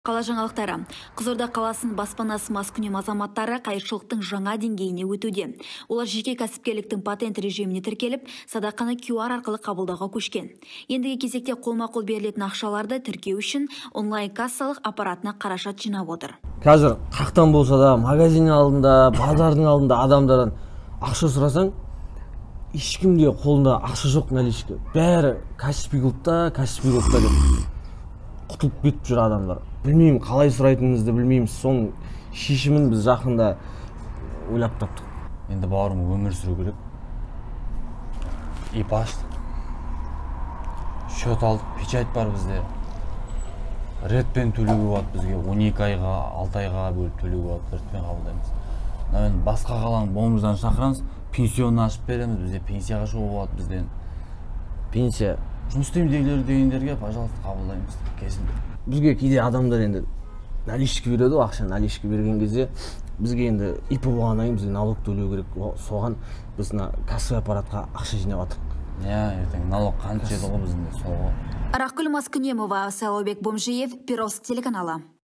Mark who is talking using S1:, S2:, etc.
S1: Қала жаңалықтары. Қызылорда қаласының баспанасы маскүнем азаматтары қайыршылықтың жаңа деңгейіне өтуде. Олар жеке кәсіпкерліктің патент режиміне тіркеліп, садақаны QR арқылы қабылдауға көшкен. Ендігі кезекте қолма-қол берілетін ақшаларды тіркеу үшін онлайн кассалық аппаратына қаражат жинап отыр.
S2: Қазір қақтан болса да, магазин алдында, базардың алдында адамдардан ақша сұрасаң, ешкімде қолында ақша жоқ наличка. Бәрі кәсіпи клубта деп құтылып кетіп жүр адамдар. Білмеймін, қалай сұрайтынымызды білмейміз. Соның шешімін біз жақында ойлап таптық.
S3: Енді бауырым өмір сүру керек. Ип аштық. Счет алдық, печать бар бізде. Редпен төлеуге болады бізге. 12 айға, 6 айға бөліп төлеуге болады, редпен қабылдаймыз. Енді басқа қаланың bomымыздан шақырамыз, пенсионны ашып береміз, бізде пенсияға шығуға болады бізден.
S2: Пенсия.
S3: Жұмыс істеймін дегендерге, пожалуйста, қабылдаймыз кезінде.
S2: Бізге кейде адамдар енді наличка береді, ақша наличка берген кезде бізге енді ИП болғаннан кейін бізге налог төлеу керек. Соған біз кассовый аппаратқа ақша жинап жатырмық.
S3: Ертең налог қанша еді ғой біздің де сол ғой.
S1: Арақгүл Маскүнемова, Сайлаубек Бомжиев, Перовск телеканалы.